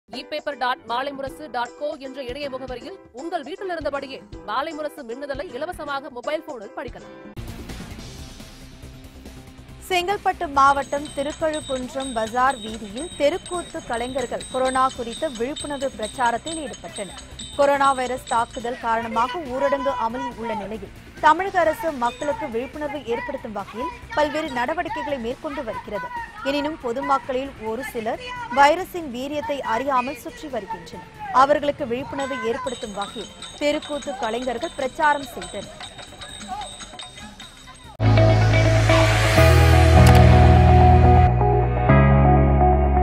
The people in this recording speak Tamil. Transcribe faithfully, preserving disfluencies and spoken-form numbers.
இ பேப்பர் டாட் மாலை முரசு டாட் கோ என்ற இணைய முகவரியில் உங்கள் வீட்டில் இருந்தபடியே மாலை முரசு மின்னுதலை இலவசமாக மொபைல் போனில் படிக்கலாம். செங்கல்பட்டு மாவட்டம் திருக்கழுக்குன்றம் பஜார் வீதியில் தெருக்கூத்து கலைஞர்கள் கொரோனா குறித்த விழிப்புணர்வு பிரச்சாரத்தில் ஈடுபட்டனர். கொரோனா வைரஸ் தாக்குதல் காரணமாக ஊரடங்கு அமலில் உள்ள நிலையில் தமிழக அரசு மக்களுக்கு விழிப்புணர்வு ஏற்படுத்தும் வகையில் பல்வேறு நடவடிக்கைகளை மேற்கொண்டு வருகிறது. எனினும் பொதுமக்களில் ஒரு சிலர் வைரஸின் வீரியத்தை அறியாமல் சுற்றி வருகின்றனர். அவர்களுக்கு விழிப்புணர்வு ஏற்படுத்தும் வகையில் தெருக்கூத்து கலைஞர்கள் பிரச்சாரம் செய்தனர்.